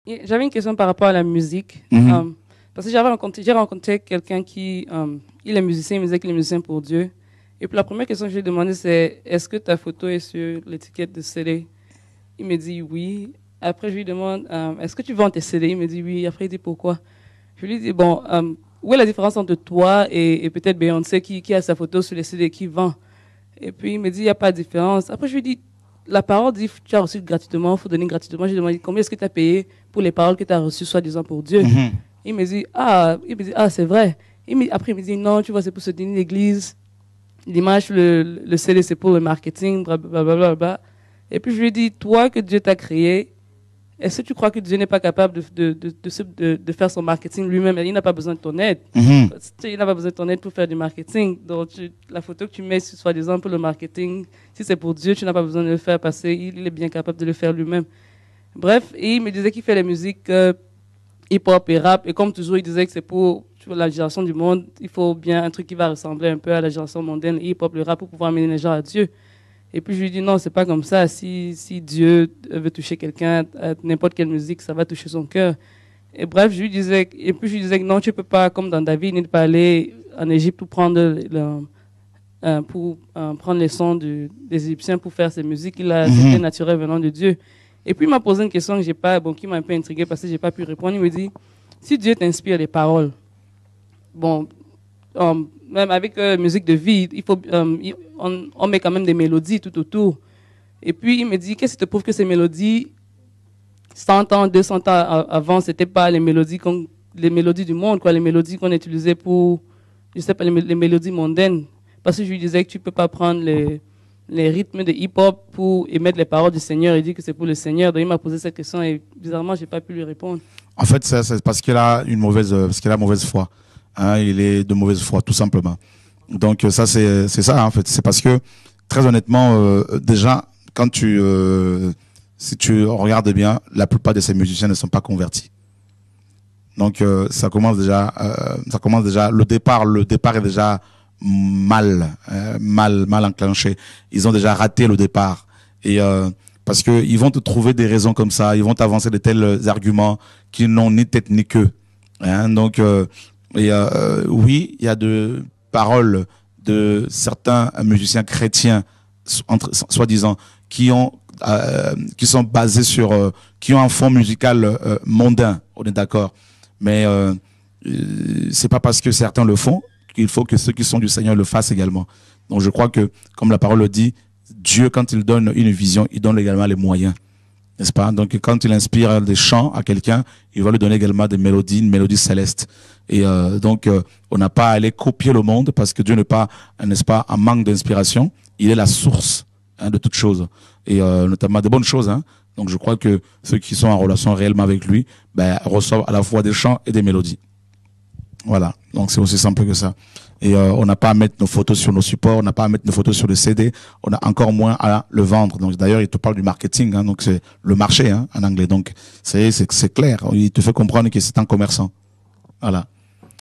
Et j'avais une question par rapport à la musique. Parce que j'ai rencontré quelqu'un qui, il est musicien, il me disait qu'il est musicien pour Dieu. Et puis la première question que je lui ai demandé, c'est est-ce que ta photo est sur l'étiquette de CD? Il me dit oui. Après, je lui demande est-ce que tu vends tes CD? Il me dit oui. Après, il dit pourquoi? Je lui dis bon, où est la différence entre toi et peut-être Beyoncé qui a sa photo sur les CD et qui vend? Et puis il me dit il n'y a pas de différence. Après, je lui dis la parole dit tu as reçu gratuitement, il faut donner gratuitement. Je lui demande combien est-ce que tu as payé pour les paroles que tu as reçues, soi-disant pour Dieu? Il me dit ah, c'est vrai. Après, il me dit non, tu vois, c'est pour soutenir l'église. L'image, le CD, c'est pour le marketing, blablabla. Et puis je lui dis, toi que Dieu t'a créé, est-ce que tu crois que Dieu n'est pas capable de faire son marketing lui-même? Il n'a pas besoin de ton aide. Il n'a pas besoin de ton aide pour faire du marketing. Donc la photo que tu mets, soi-disant pour le marketing, si c'est pour Dieu, tu n'as pas besoin de le faire parce qu'il est bien capable de le faire lui-même. Bref, et il me disait qu'il fait la musique hip-hop et rap. Et comme toujours, il disait que c'est pour la génération du monde. Il faut bien un truc qui va ressembler un peu à la génération mondaine, le hip-hop, le rap, pour pouvoir amener les gens à Dieu. Et puis je lui dis non, c'est pas comme ça. Si Dieu veut toucher quelqu'un, n'importe quelle musique, ça va toucher son cœur. Et bref, je lui disais que non, tu peux pas, comme dans David, ne pas aller en Égypte pour prendre prendre les sons des Égyptiens pour faire ses musiques. C'était naturel venant de Dieu. Et puis il m'a posé une question qui m'a un peu intrigué parce que j'ai pas pu répondre. Il me dit si Dieu t'inspire les paroles, bon, même avec musique de vie, on met quand même des mélodies tout autour. Et puis il me dit qu'est-ce qui te prouve que ces mélodies 100 ans, 200 ans avant, c'était pas les mélodies du monde, quoi, les mélodies qu'on utilisait pour, je sais pas, les mélodies mondaines. Parce que je lui disais que tu peux pas prendre les rythmes de hip-hop pour émettre les paroles du Seigneur et dire que c'est pour le Seigneur. Donc il m'a posé cette question et bizarrement, j'ai pas pu lui répondre. En fait, c'est parce qu'il a mauvaise foi. Hein, il est de mauvaise foi, tout simplement. Donc ça, c'est ça, en fait. C'est parce que, très honnêtement, déjà, si tu regardes bien, la plupart de ces musiciens ne sont pas convertis. Donc ça commence déjà, le départ est déjà mal enclenché. Ils ont déjà raté le départ. Et parce que ils vont te trouver des raisons comme ça, ils vont t'avancer de tels arguments qui n'ont ni tête ni queue. Hein, donc oui, il y a de paroles de certains musiciens chrétiens, soi-disant, qui sont basés sur, qui ont un fond musical mondain, on est d'accord. Mais c'est pas parce que certains le font qu'il faut que ceux qui sont du Seigneur le fassent également. Donc je crois que, comme la parole le dit, Dieu, quand il donne une vision, il donne également les moyens. N'est-ce pas? Donc quand il inspire des chants à quelqu'un, il va lui donner également des mélodies, une mélodie céleste. Et donc on n'a pas à aller copier le monde parce que Dieu n'est pas, n'est-ce pas, en manque d'inspiration. Il est la source de toutes choses et notamment de bonnes choses. Hein. Donc je crois que ceux qui sont en relation réellement avec lui, reçoivent à la fois des chants et des mélodies. Voilà. Donc c'est aussi simple que ça. Et on n'a pas à mettre nos photos sur nos supports, on n'a pas à mettre nos photos sur le CD, on a encore moins à le vendre. Donc d'ailleurs, il te parle du marketing, hein, donc c'est le marché, hein, en anglais. Donc c'est clair. Il te fait comprendre que c'est un commerçant. Voilà.